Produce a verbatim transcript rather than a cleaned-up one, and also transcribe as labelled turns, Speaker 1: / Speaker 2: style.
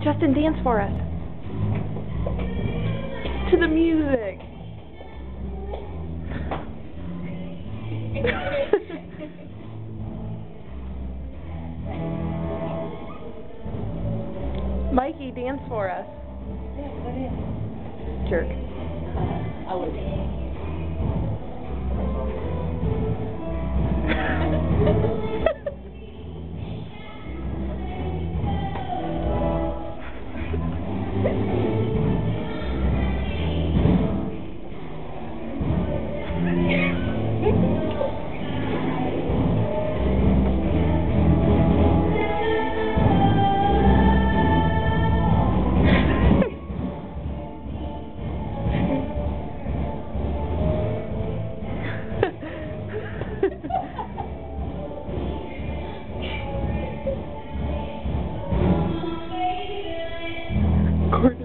Speaker 1: Justin, dance for us. To the music. Mikey, dance for us. Jerk.
Speaker 2: I would.
Speaker 1: Courtney.